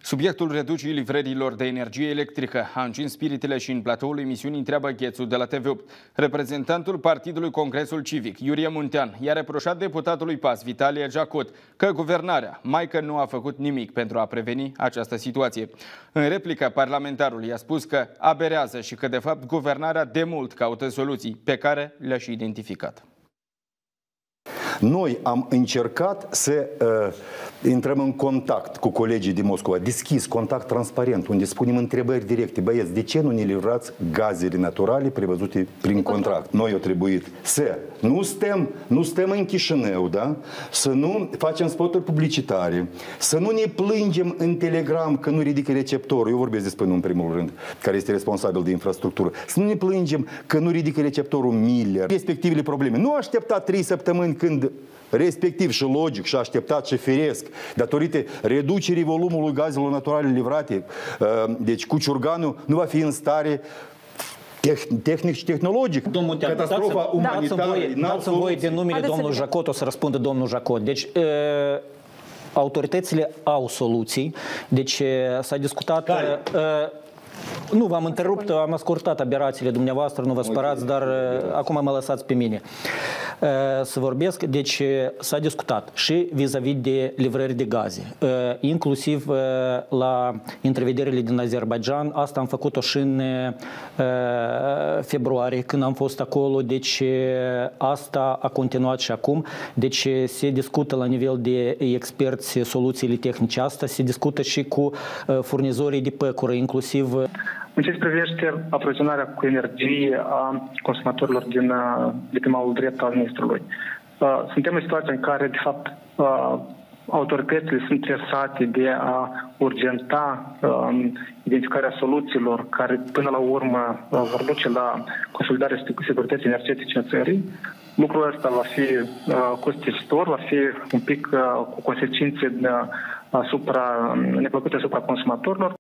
Subiectul reducerii livrărilor de energie electrică a încins spiritele și în platoul emisiunii Întreabă Ghețu de la TV8. Reprezentantul Partidului Congresul Civic, Iurie Muntean, i-a reproșat deputatului PAS, Vitalie Giacot, că guvernarea mai că nu a făcut nimic pentru a preveni această situație. În replică, parlamentarul i-a spus că aberează și că, de fapt, guvernarea de mult caută soluții pe care le-a și identificat. Noi am încercat să intrăm în contact cu colegii din Moscova, deschis, contact transparent, unde spunem întrebări directe. Băieți, de ce nu ne livrați gazele naturale prevăzute prin contract? Noi au trebuit să nu stăm în Chișinău, da? Să nu facem spoturi publicitare, să nu ne plângem în Telegram că nu ridică receptorul. Eu vorbesc despre nu în primul rând, care este responsabil de infrastructură. Să nu ne plângem că nu ridică receptorul Miller. Respectivele probleme. Nu aștepta 3 săptămâni când respectiv și logic și așteptat și firesc, datorită reducerii volumului gazelor naturale livrate, deci Cuciurganu nu va fi în stare tehnic și tehnologic. Catastrofa umanitară. Dați-mi voie din numele domnului Jacot, o să răspundă domnul Jacot. Deci, autoritățile au soluții. Deci, s-a discutat... Nu, v-am întrerupt, am ascultat aberațiile dumneavoastră, nu vă spărați, dar acum mă lăsați pe mine să vorbesc. Deci s-a discutat și vis-a-vis de livrări de gaze, inclusiv la întrevederile din Azerbaijan. Asta am făcut-o și în februarie, când am fost acolo, deci asta a continuat și acum. Deci se discută la nivel de experți soluțiile tehnice. Asta se discută și cu furnizorii de păcură, inclusiv. În ce privește aprovizionarea cu energie a consumatorilor de pe malul drept al ministrului, suntem în situația în care, de fapt, autoritățile sunt presate de a urgenta identificarea soluțiilor care, până la urmă, vor duce la consolidarea securității energetice în țării. Lucrul ăsta va fi costisitor, va fi un pic cu consecințe neplăcute asupra consumatorilor.